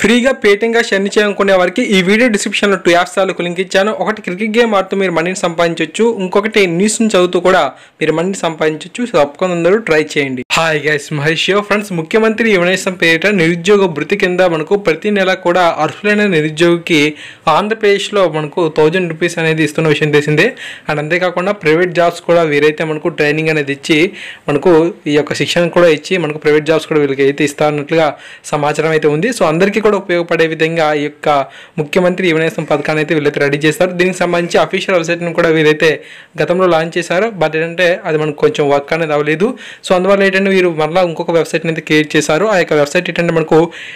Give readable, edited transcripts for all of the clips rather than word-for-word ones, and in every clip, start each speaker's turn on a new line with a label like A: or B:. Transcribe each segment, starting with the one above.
A: ఫ్రీగా పేటింగ్గా షెర్ని చేయాలనుకునే వారికి ఈ వీడియో డిస్క్రిప్షన్లో 2 యాప్స్ తాలూకు లింక్ ఇచ్చాను. ఒకటి క్రికెట్ గేమ్ ఆడుతూ మీరు మనీని సంపాదించవచ్చు, ఇంకొకటి న్యూస్ని చదువుతూ కూడా మీరు మనీని సంపాదించవచ్చు. సో తప్పకుండా అందరూ ట్రై చేయండి. Hi guys, Mahesh friends. ముఖ్యమంత్రి యువనేస్తం పేరిట నిరుద్యోగ భృతి కింద మనకు ప్రతి నెల కూడా అర్హులైన నిరుద్యోగికి ఆంధ్రప్రదేశ్లో మనకు 1000 రూపీస్ అనేది ఇస్తున్న విషయం తెలిసిందే. అండ్ అంతేకాకుండా ప్రైవేట్ జాబ్స్ కూడా వీరైతే మనకు ట్రైనింగ్ అనేది ఇచ్చి మనకు ఈ యొక్క శిక్షణ కూడా ఇచ్చి మనకు ప్రైవేట్ జాబ్స్ కూడా వీళ్ళకి అయితే ఇస్తారన్నట్లుగా సమాచారం అయితే ఉంది. సో అందరికీ కూడా ఉపయోగపడే విధంగా ఈ యొక్క ముఖ్యమంత్రి యువనేస్తం పథకాన్ని అయితే వీళ్ళైతే రెడీ చేస్తారు. దీనికి సంబంధించి అఫీషియల్ వెబ్సైట్ని కూడా వీరైతే గతంలో లాంచ్ చేశారు. బట్ ఏంటంటే అది మనకు కొంచెం వర్క్ అనేది అవ్వలేదు. సో అందువల్ల ఏంటంటే వీరు మరలా ఇంకొక వెబ్సైట్ని అయితే క్రియేట్ చేశారు. ఆ యొక్క వెబ్సైట్ ఏంటంటే మనకు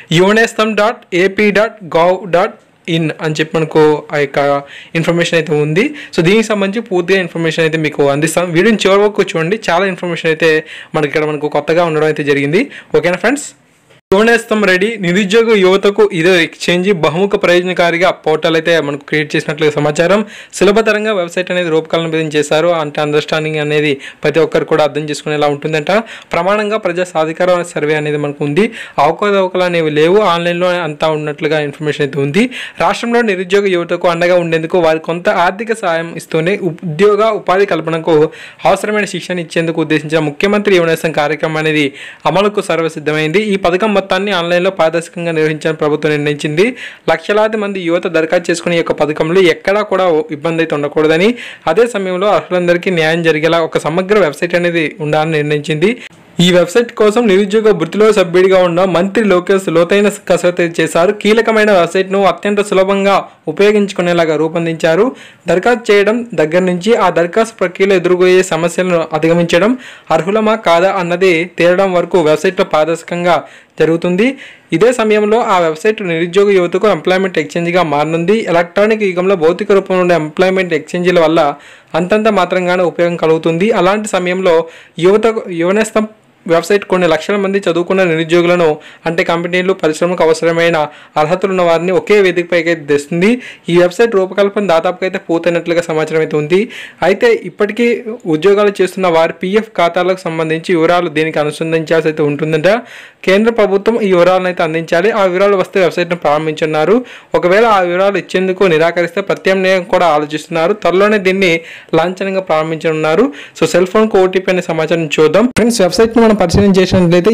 A: yuvanestam.ap.gov.in అని చెప్పి మనకు ఆ యొక్క ఇన్ఫర్మేషన్ అయితే ఉంది. సో దీనికి సంబంధించి పూర్తిగా ఇన్ఫర్మేషన్ అయితే మీకు అందిస్తాం. వీడియోని చివరి వరకు చూడండి. చాలా ఇన్ఫర్మేషన్ అయితే మనకి ఇక్కడ మనకు కొత్తగా ఉండడం అయితే జరిగింది. ఓకేనా ఫ్రెండ్స్? యువనేస్తం రెడీ. నిరుద్యోగ యువతకు ఇదే ఎక్స్చేంజ్ బహుముఖ ప్రయోజనకారిగా పోర్టల్ అయితే మనకు క్రియేట్ చేసినట్లుగా సమాచారం. సులభతరంగా వెబ్సైట్ అనేది రూపకల్పన చేశారు. అంటే అండర్స్టాండింగ్ అనేది ప్రతి ఒక్కరు కూడా అర్థం చేసుకునేలా ఉంటుందంట. ప్రమాణంగా ప్రజా సాధికార సర్వే అనేది మనకు ఉంది. అవకతవకలు అనేవి లేవు. ఆన్లైన్లో అంతా ఉన్నట్లుగా ఇన్ఫర్మేషన్ అయితే ఉంది. రాష్ట్రంలో నిరుద్యోగ యువతకు అండగా ఉండేందుకు వారి కొంత ఆర్థిక సాయం ఇస్తూనే ఉపాధి కల్పనకు అవసరమైన శిక్షణ ఇచ్చేందుకు ఉద్దేశించిన ముఖ్యమంత్రి యువనేస్తం కార్యక్రమం అనేది అమలుకు సర్వసిద్ధమైంది. ఈ పథకం మొత్తాన్ని ఆన్లైన్లో పారదర్శకంగా నిర్వహించాలని ప్రభుత్వం నిర్ణయించింది. లక్షలాది మంది యువత దరఖాస్తు చేసుకునే ఈ యొక్క పథకంలో ఎక్కడా కూడా ఇబ్బంది అయితే ఉండకూడదని, అదే సమయంలో అర్హులందరికీ న్యాయం జరిగేలా ఒక సమగ్ర వెబ్సైట్ అనేది ఉండాలని నిర్ణయించింది. ఈ వెబ్సైట్ కోసం నిరుద్యోగ భృతిలో సభ్యుడిగా ఉన్న మంత్రి లోకేష్ లోతైన కసరత్తు చేశారు. కీలకమైన వెబ్సైట్ను అత్యంత సులభంగా ఉపయోగించుకునేలాగా రూపొందించారు. దరఖాస్తు చేయడం దగ్గర నుంచి ఆ దరఖాస్తు ప్రక్రియలో ఎదుర్కొయ్యే సమస్యలను అధిగమించడం, అర్హులమా కాదా అన్నది తేలడం వరకు వెబ్సైట్లో పారదర్శకంగా జరుగుతుంది. ఇదే సమయంలో ఆ వెబ్సైట్ నిరుద్యోగ యువతకు ఎంప్లాయ్మెంట్ ఎక్స్చేంజ్గా మారనుంది. ఎలక్ట్రానిక్ యుగంలో భౌతిక రూపంలో ఉండే ఎంప్లాయ్మెంట్ ఎక్స్చేంజ్ల వల్ల అంతంత మాత్రంగానే ఉపయోగం కలుగుతుంది. అలాంటి సమయంలో యువనేస్తం వెబ్సైట్ కొన్ని లక్షల మంది చదువుకున్న నిరుద్యోగులను, అంటే కంపెనీలు పరిశ్రమకు అవసరమైన అర్హతలు ఉన్న వారిని ఒకే వేదికపైకి అయితే తెస్తుంది. ఈ వెబ్సైట్ రూపకల్పన దాదాపుగా అయితే పూర్తయినట్లుగా సమాచారం అయితే ఉంది. అయితే ఇప్పటికీ ఉద్యోగాలు చేస్తున్న వారి PF ఖాతాలకు సంబంధించి వివరాలు దీనికి అనుసంధానించాల్సి అయితే ఉంటుందంట. కేంద్ర ప్రభుత్వం ఈ వివరాలను అయితే అందించాలి. ఆ వివరాలు వస్తే వెబ్సైట్ను ప్రారంభించున్నారు. ఒకవేళ ఆ వివరాలు ఇచ్చేందుకు నిరాకరిస్తే ప్రత్యామ్నాయం కూడా ఆలోచిస్తున్నారు. త్వరలోనే దీన్ని లాంఛనంగా ప్రారంభించనున్నారు. సో సెల్ ఫోన్కు OTP అనే సమాచారం చూద్దాం. ఫ్రెండ్స్, వెబ్సైట్ను మనం పరిశీలన చేసినట్లయితే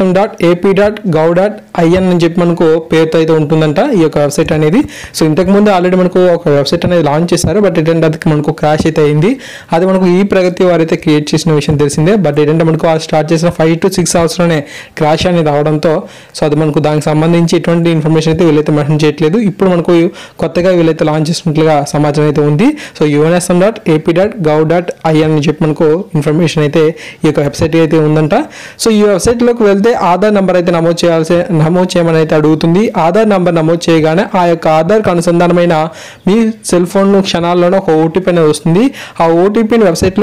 A: yuvanestam.ap.gov.in అని చెప్పి మనకు పేరుతో అయితే ఉంటుందంట ఈ యొక్క వెబ్సైట్ అనేది. సో ఇంతకుముందు ఆల్రెడీ మనకు ఒక వెబ్సైట్ అనేది లాంచ్ చేశారు. బట్ ఏంటంటే అది మనకు క్రాష్ అయితే అయింది. అది మనకు ఈ ప్రగతి వారైతే క్రియేట్ చేసిన విషయం తెలిసిందే. బట్ ఏంటంటే మనకు స్టార్ట్ చేసిన 5 to 6 అవర్స్లోనే క్రాష్ అనేది అవడంతో సో అది మనకు దానికి సంబంధించి ఎటువంటి ఇన్ఫర్మేషన్ అయితే వీళ్ళైతే మెన్షన్ చేయట్లేదు. ఇప్పుడు మనకు కొత్తగా వీళ్ళైతే లాంచ్ చేసినట్లుగా సమాచారం అయితే ఉంది. సో yuvanestam.ap.gov.in అని చెప్పి మనకు ఇన్ఫర్మేషన్ అయితే ఈ యొక్క వెబ్సైట్ అయితే ఉందంట. సో ఈ వెబ్సైట్లోకి వెళ్తే ఆధార్ నెంబర్ అయితే నమోదు చేయమని అయితే అడుగుతుంది. ఆధార్ నెంబర్ నమోదు చేయగానే ఆ యొక్క ఆధార్కి అనుసంధానమైన మీ సెల్ ఫోన్ క్షణాల్లోనే ఒక OTP అనేది వస్తుంది. ఆ OTPని వెబ్సైట్లో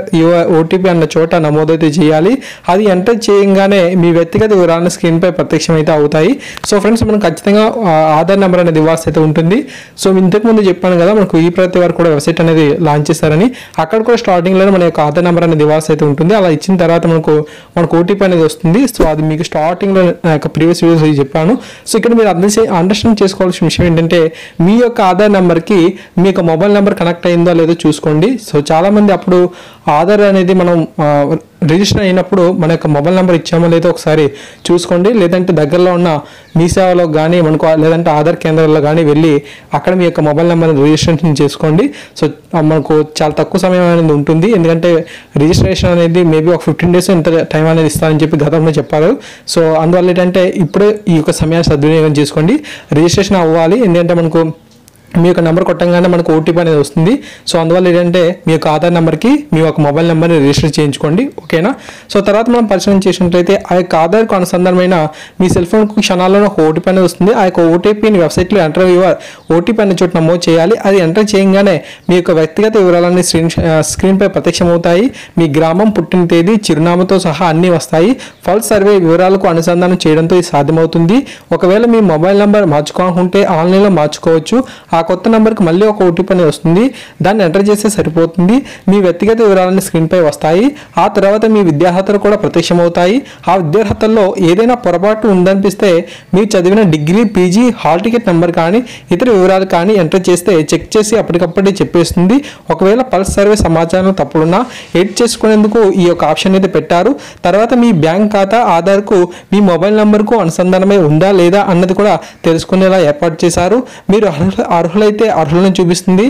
A: OTP అన్న చోట నమోదైతే చేయాలి. అది ఎంటర్ చేయగానే మీ వ్యక్తిగత వివరాలను స్క్రీన్పై ప్రత్యక్షమైతే అవుతాయి. సో ఫ్రెండ్స్, మనం ఖచ్చితంగా ఆధార్ నెంబర్ అనేది ఇవ్వాల్సి అయితే ఉంటుంది. సో ఇంతకుముందు చెప్పాను కదా, మనకు ఈ ప్రతి వారు కూడా వెబ్సైట్ అనేది లాంచ్ చేశారని. అక్కడ కూడా స్టార్టింగ్లోనే మన యొక్క ఆధార్ నెంబర్ అనేది ఇవ్వాల్సి అయితే ఉంటుంది. అలా ఇచ్చిన తర్వాత మనకు OTP అనేది వస్తుంది. సో అది మీకు స్టార్టింగ్లో నా యొక్క ప్రీవియస్ వీడియోస్ చెప్పాను. సో ఇక్కడ మీరు అండర్స్టాండ్ చేసుకోవాల్సిన విషయం ఏంటంటే, మీ యొక్క ఆధార్ నెంబర్కి మీ యొక్క మొబైల్ నెంబర్ కనెక్ట్ అయిందో లేదో చూసుకోండి. సో చాలామంది అప్పుడు ఆధార్ అనేది మనం రిజిస్టర్ అయినప్పుడు మన యొక్క మొబైల్ నెంబర్ ఇచ్చామో లేదో ఒకసారి చూసుకోండి. లేదంటే దగ్గరలో ఉన్న మీ సేవలో కానీ మనకు లేదంటే ఆధార్ కేంద్రాల్లో కానీ వెళ్ళి అక్కడ మీ యొక్క మొబైల్ నెంబర్ని రిజిస్ట్రేషన్ చేసుకోండి. సో మనకు చాలా తక్కువ సమయం అనేది ఉంటుంది. ఎందుకంటే రిజిస్ట్రేషన్ అనేది మేబీ ఒక 15 days ఇంత టైం అనేది ఇస్తారని చెప్పి గతంలో చెప్పారు. సో అందువల్ల ఏంటంటే ఇప్పుడే ఈ యొక్క సమయాన్ని సద్వినియోగం చేసుకోండి. రిజిస్ట్రేషన్ అవ్వాలి. ఎందుకంటే మనకు మీ యొక్క నెంబర్ కొట్టంగానే మనకు OTP అనేది వస్తుంది. సో అందువల్ల ఏంటంటే మీ యొక్క ఆధార్ నెంబర్కి మీ యొక్క మొబైల్ నెంబర్ని రిజిస్టర్ చేయించుకోండి. ఓకేనా? సో తర్వాత మనం పరిశీలన చేసినట్లయితే ఆ యొక్క ఆధార్కు అనుసంధానమైన మీ సెల్ ఫోన్కు క్షణాల్లోనే ఒక OTP అనేది వస్తుంది. ఆ యొక్క OTPని వెబ్సైట్లో ఎంటర్ OTP అనే చోట నమోదు చేయాలి. అది ఎంటర్ చేయగానే మీ యొక్క వ్యక్తిగత వివరాలన్నీ స్క్రీన్పై ప్రత్యక్షమవుతాయి. మీ గ్రామం, పుట్టిన తేదీ, చిరునామాతో సహా అన్నీ వస్తాయి. పల్స్ సర్వే వివరాలకు అనుసంధానం చేయడంతో ఇది సాధ్యమవుతుంది. ఒకవేళ మీ మొబైల్ నెంబర్ మార్చుకోవాలనుకుంటే ఆన్లైన్లో మార్చుకోవచ్చు. ఆ కొత్త నెంబర్కి మళ్ళీ ఒక ఓటీపీ అనేది వస్తుంది. దాన్ని ఎంటర్ చేస్తే సరిపోతుంది. మీ వ్యక్తిగత వివరాలన్నీ స్క్రీన్పై వస్తాయి. ఆ తర్వాత మీ విద్యార్హతలు కూడా ప్రత్యక్షమవుతాయి. ఆ విద్యార్హతల్లో ఏదైనా పొరపాటు ఉందనిపిస్తే మీరు చదివిన degree, PG, hall ticket number కానీ ఇతర వివరాలు కానీ ఎంటర్ చేస్తే చెక్ చేసి అప్పటికప్పుడే చెప్పేస్తుంది. ఒకవేళ పల్స్ సర్వే సమాచారం తప్పులున్నా ఎడిట్ చేసుకునేందుకు ఈ యొక్క ఆప్షన్ అయితే పెట్టారు. తర్వాత మీ బ్యాంక్ ఖాతా ఆధార్కు మీ మొబైల్ నెంబర్కు అనుసంధానమై ఉందా లేదా అన్నది కూడా తెలుసుకునేలా ఏర్పాటు చేశారు. మీరు అర్హులైతే అర్హులను చూపిస్తుంది.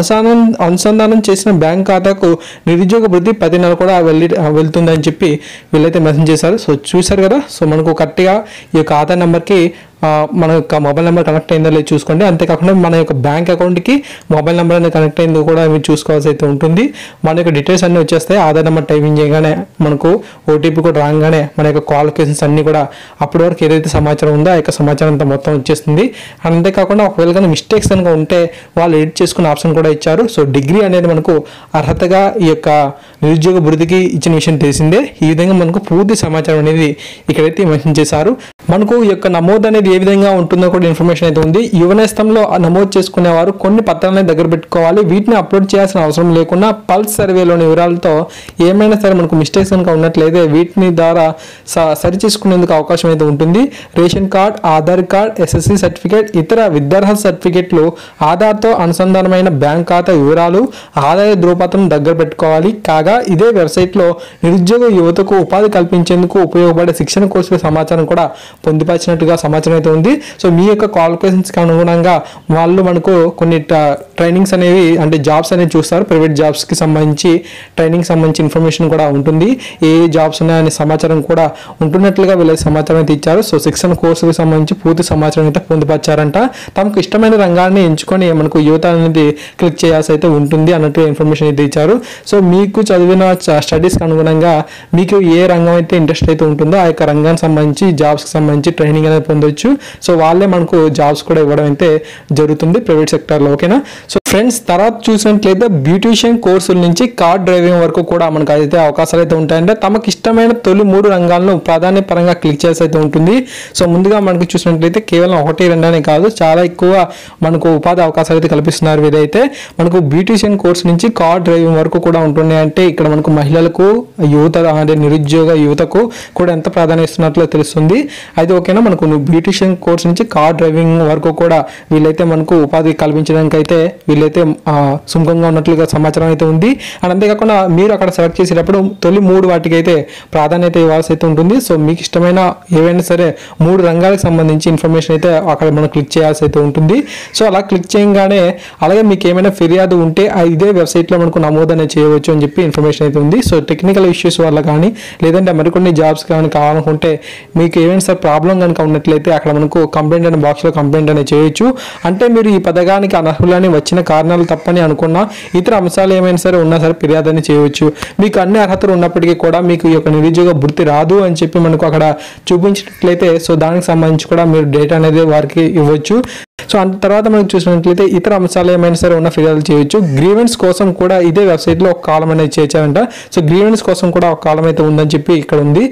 A: అనుసంధానం చేసిన బ్యాంక్ ఖాతాకు నిరుద్యోగ భృతి 10 నెలలు కూడా వెళ్తుందని చెప్పి వీళ్ళైతే మెసేజ్ చేశారు. సో చూశారు కదా. సో మనకు కరెక్ట్గా ఈ యొక్క ఆధార్ నెంబర్కి మన యొక్క మొబైల్ నెంబర్ కనెక్ట్ అయిందో లేదు చూసుకోండి. అంతేకాకుండా మన యొక్క బ్యాంక్ అకౌంట్కి మొబైల్ నెంబర్ అనేది కనెక్ట్ అయిందో కూడా మీరు చూసుకోవాల్సి అయితే ఉంటుంది. మన యొక్క డీటెయిల్స్ అన్నీ వచ్చేస్తాయి. ఆధార్ నెంబర్ టైపింగ్ చేయగానే మనకు ఓటీపీ కూడా రాగానే మన యొక్క క్వాలిఫికేషన్స్ అన్నీ కూడా అప్పటి వరకు ఏదైతే సమాచారం ఉందో ఆ యొక్క సమాచారం అంతా మొత్తం వచ్చేస్తుంది. అంతేకాకుండా ఒకవేళ కానీ మిస్టేక్స్ కనుక ఉంటే వాళ్ళు ఎడిట్ చేసుకునే ఆప్షన్ కూడా ఇచ్చారు. సో డిగ్రీ అనేది మనకు అర్హతగా ఈ యొక్క నిరుద్యోగ భృతికి ఇచ్చిన విషయం తెలిసిందే. ఈ విధంగా మనకు పూర్తి సమాచారం అనేది ఇక్కడైతే మెన్షన్ చేశారు. మనకు ఈ యొక్క నమోదు అనేది ఏ విధంగా ఉంటుందో కూడా ఇన్ఫర్మేషన్ అయితే ఉంది. యువనేస్తంలో నమోదు చేసుకునేవారు కొన్ని పత్రాలను దగ్గర పెట్టుకోవాలి. వీటిని అప్లోడ్ చేయాల్సిన అవసరం లేకుండా పల్స్ సర్వేలోని వివరాలతో ఏమైనా సరే మనకు మిస్టేక్స్ కనుక ఉన్నట్లయితే వీటిని ద్వారా సరి చేసుకునేందుకు అవకాశం అయితే ఉంటుంది. Ration card, Aadhaar card, SSC certificate, ఇతర విద్యార్హత సర్టిఫికేట్లు, ఆధార్తో అనుసంధానమైన బ్యాంక్ ఖాతా వివరాలు, ఆదాయ ధృవపత్రం దగ్గర పెట్టుకోవాలి. కాగా ఇదే వెబ్సైట్లో నిరుద్యోగ యువతకు ఉపాధి కల్పించేందుకు ఉపయోగపడే శిక్షణ కోర్సుల సమాచారం కూడా పొందుపరిచినట్టుగా సమాచారం అయితే ఉంది. సో మీ యొక్క క్వాలిఫికేషన్స్కి అనుగుణంగా వాళ్ళు మనకు కొన్ని ట్రైనింగ్స్ అనేవి అంటే జాబ్స్ అనేవి చూస్తారు. ప్రైవేట్ జాబ్స్కి సంబంధించి ట్రైనింగ్ సంబంధించి ఇన్ఫర్మేషన్ కూడా ఉంటుంది. ఏ జాబ్స్ ఉన్నాయనే సమాచారం కూడా ఉంటున్నట్లుగా వీళ్ళకి సమాచారం అయితే ఇచ్చారు. సో శిక్షణ కోర్సులకు సంబంధించి పూర్తి సమాచారం అయితే పొందుపరిచారంట. తమకు ఇష్టమైన రంగాన్ని ఎంచుకొని మనకు యువత అనేది క్లిక్ చేయాల్సి అయితే ఉంటుంది అన్నట్టు ఇన్ఫర్మేషన్ అయితే ఇచ్చారు. సో మీకు చదివిన స్టడీస్కి అనుగుణంగా మీకు ఏ రంగం అయితే ఇంట్రెస్ట్ అయితే ఉంటుందో ఆ యొక్క రంగానికి సంబంధించి జాబ్స్కి సంబంధించి ట్రైనింగ్ అనేది పొందొచ్చు. సో వాళ్ళే మనకు జాబ్స్ కూడా ఇవ్వడం అయితే జరుగుతుంది ప్రైవేట్ సెక్టర్లో. ఓకేనా. సో ఫ్రెండ్స్ తర్వాత చూసినట్లయితే బ్యూటిషియన్ కోర్సుల నుంచి కార్ డ్రైవింగ్ వరకు కూడా మనకు అయితే అవకాశాలు అయితే ఉంటాయంటే తమకు ఇష్టమైన తొలి 3 రంగాలను ప్రాధాన్య పరంగా క్లిక్ చేసి అయితే ఉంటుంది. సో ముందుగా మనకు చూసినట్లయితే కేవలం 1-2 అనే కాదు చాలా ఎక్కువ మనకు ఉపాధి అవకాశాలు అయితే కల్పిస్తున్నారు. వీరైతే మనకు బ్యూటిషియన్ కోర్స్ నుంచి కార్ డ్రైవింగ్ వరకు కూడా ఉంటున్నాయి. అంటే ఇక్కడ మనకు మహిళలకు, యువత అంటే నిరుద్యోగ యువతకు కూడా ఎంత ప్రాధాన్యత ఇస్తున్నట్లు తెలుస్తుంది. అయితే ఓకేనా. మనకు బ్యూటిషియన్ కోర్స్ నుంచి కార్ డ్రైవింగ్ వరకు కూడా వీళ్ళైతే మనకు ఉపాధి కల్పించడానికి అయితే వీళ్ళైతే సుముఖంగా ఉన్నట్లుగా సమాచారం అయితే ఉంది. అండ్ అంతేకాకుండా మీరు అక్కడ సెలెక్ట్ చేసేటప్పుడు తొలి 3 వాటికి అయితే ప్రాధాన్యత ఇవ్వాల్సి అయితే ఉంటుంది. సో మీకు ఇష్టమైన ఏవైనా సరే 3 రంగాలకు సంబంధించి ఇన్ఫర్మేషన్ అయితే అక్కడ మనం క్లిక్ చేయాల్సి అయితే ఉంటుంది. సో అలా క్లిక్ చేయగానే అలాగే మీకు ఏమైనా ఫిర్యాదు ఉంటే ఇదే వెబ్సైట్లో మనకు నమోదు అనేది చేయవచ్చు అని చెప్పి ఇన్ఫర్మేషన్ అయితే ఉంది. సో టెక్నికల్ ఇష్యూస్ వల్ల కానీ లేదంటే మరికొన్ని జాబ్స్ కానీ కావాలనుకుంటే మీకు ఏమైనా సరే ప్రాబ్లం కనుక ఉన్నట్లయితే అక్కడ మనకు కంప్లైంట్ అనే బాక్స్లో కంప్లైంట్ అనేది చేయొచ్చు. అంటే మీరు ఈ పథకానికి అనర్హులని వచ్చిన కారణాలు తప్పని అనుకున్నా ఇతర అంశాలు ఏమైనా సరే ఉన్నా సరే ఫిర్యాదు అని చేయవచ్చు. మీకు అన్ని అర్హతలు ఉన్నప్పటికీ కూడా మీకు ఈ యొక్క నిరుద్యోగ భృతి రాదు అని చెప్పి మనకు అక్కడ చూపించినట్లయితే సో దానికి సంబంధించి కూడా మీరు డేటా అనేది వారికి ఇవ్వచ్చు. సో అంత తర్వాత మనం చూసినట్లయితే ఇతర అంశాలు ఏమైనా సరే ఉన్న ఫిర్యాదు చేయొచ్చు. గ్రీవెన్స్ కోసం కూడా ఇదే వెబ్సైట్లో ఒక కాలం అనేది చేర్చారంట. సో గ్రీవెన్స్ కోసం కూడా ఒక కాలం అయితే ఉందని చెప్పి ఇక్కడ ఉంది.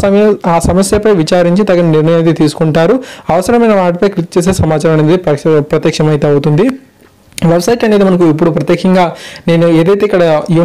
A: ఆ సమస్యపై విచారించి తగిన నిర్ణయం అయితే తీసుకుంటారు. అవసరమైన వాటిపై క్లిక్ చేసే సమాచారం అనేది ప్రత్యక్షమైతే అవుతుంది. వెబ్సైట్ అనేది మనకు ఇప్పుడు ప్రత్యేకంగా నేను ఏదైతే ఇక్కడ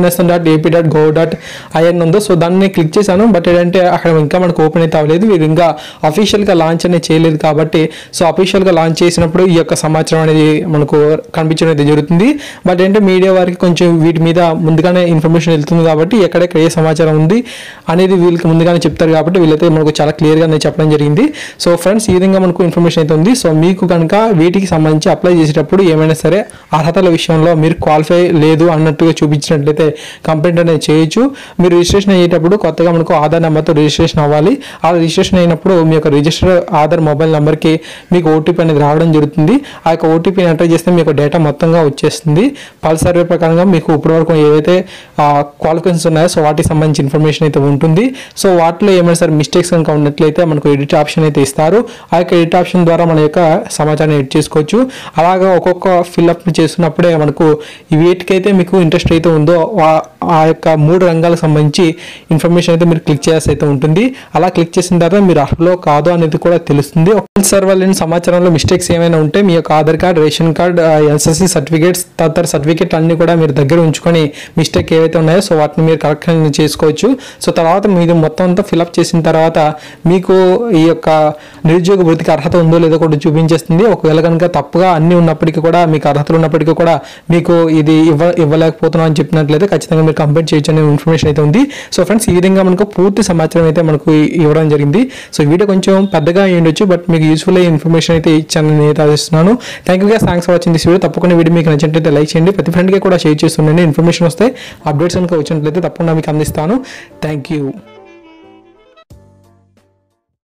A: unesn.ap.gov.in ఉందో సో దాన్ని క్లిక్ చేశాను. బట్ ఏంటంటే అక్కడ ఇంకా మనకు ఓపెన్ అయితే అవ్వలేదు. వీరు ఇంకా అఫీషియల్గా లాంచ్ అనేది చేయలేదు కాబట్టి సో అఫీషియల్గా లాంచ్ చేసినప్పుడు ఈ యొక్క సమాచారం అనేది మనకు కనిపించడం అయితే జరుగుతుంది. బట్ ఏంటంటే మీడియా వారికి కొంచెం వీటి మీద ముందుగానే ఇన్ఫర్మేషన్ వెళ్తుంది కాబట్టి ఎక్కడెక్కడ ఏ సమాచారం ఉంది అనేది వీళ్ళకి ముందుగానే చెప్తారు కాబట్టి వీళ్ళైతే మనకు చాలా క్లియర్గా అనేది చెప్పడం జరిగింది. సో ఫ్రెండ్స్ ఈ విధంగా మనకు ఇన్ఫర్మేషన్ అయితే ఉంది. సో మీకు కనుక వీటికి సంబంధించి అప్లై చేసేటప్పుడు ఏమైనా సరే అర్హతల విషయంలో మీరు క్వాలిఫై లేదు అన్నట్టుగా చూపించినట్లయితే కంప్లైంట్ అనేది చేయొచ్చు. మీరు రిజిస్ట్రేషన్ అయ్యేటప్పుడు కొత్తగా మనకు ఆధార్ నెంబర్తో రిజిస్ట్రేషన్ అవ్వాలి. ఆ రిజిస్ట్రేషన్ అయినప్పుడు మీ యొక్క రిజిస్టర్ ఆధార్ మొబైల్ నెంబర్కి మీకు ఓటీపీ అనేది రావడం జరుగుతుంది. ఆ యొక్క ఓటీపీని ఎంటర్ చేస్తే మీకు డేటా మొత్తంగా వచ్చేస్తుంది. పల్స్ సర్వే ప్రకారంగా మీకు ఇప్పటివరకు ఏవైతే క్వాలిఫికేషన్స్ ఉన్నాయో సో వాటికి సంబంధించి ఇన్ఫర్మేషన్ అయితే ఉంటుంది. సో వాటిలో ఏమైనా సరే మిస్టేక్స్ కనుక ఉన్నట్లయితే మనకు ఎడిట్ ఆప్షన్ అయితే ఇస్తారు. ఆ యొక్క ఎడిట్ ఆప్షన్ ద్వారా మన యొక్క సమాచారాన్ని ఎడిట్ చేసుకోవచ్చు. అలాగా ఒక్కొక్క ఫిల్అప్ చేస్తున్నప్పుడే మనకు వీటికైతే మీకు ఇంట్రెస్ట్ అయితే ఉందో ఆ యొక్క 3 రంగాలకు సంబంధించి ఇన్ఫర్మేషన్ అయితే మీరు క్లిక్ చేయాల్సి అయితే ఉంటుంది. అలా క్లిక్ చేసిన తర్వాత మీరు అర్హులో కాదో అనేది కూడా తెలుస్తుంది. ఒకసారి వాళ్ళని సమాచారంలో మిస్టేక్స్ ఏమైనా ఉంటే మీ యొక్క Aadhaar card, ration card, SSC certificates, తదితర సర్టిఫికేట్ అన్ని కూడా మీరు దగ్గర ఉంచుకొని మిస్టేక్ ఏవైతే ఉన్నాయో సో వాటిని మీరు కరెక్షన్ చేసుకోవచ్చు. సో తర్వాత మీరు మొత్తం అంతా ఫిల్అప్ చేసిన తర్వాత మీకు ఈ యొక్క నిరుద్యోగ వృత్తికి అర్హత ఉందో లేదో కూడా చూపించేస్తుంది. ఒకవేళ కనుక తప్పుగా అన్ని ఉన్నప్పటికీ కూడా మీకు అర్హతలు ఉన్నప్పటికీ కూడా మీకు ఇది ఇవ్వలేకపోతున్నాం అని చెప్పినట్లయితే ఖచ్చితంగా మీరు కంప్లీట్ చేయొచ్చు అనే ఇన్ఫర్మేషన్ అయితే ఉంది. సో ఫ్రెండ్స్, ఈ విధంగా మనకు పూర్తి సమాచారం అయితే మనకు ఇవ్వడం జరిగింది. సో వీడియో కొంచెం పెద్దగా ఉండొచ్చు, బట్ మీకు యూస్ఫుల్ అయ్యే ఇన్ఫర్మేషన్ అయితే ఇచ్చానని నేను ఆశిస్తున్నాను. Thank you guys, thanks for watching this video. తప్పకుండా వీడియో మీకు నచ్చినట్లయితే లైక్ చేయండి, ప్రతి ఫ్రెండ్కి కూడా షేర్ చేస్తుండండి. ఇన్ఫర్మేషన్ వస్తే అప్డేట్స్ కనుక వచ్చినట్లయితే తప్పకుండా మీకు అందిస్తాను. Thank you.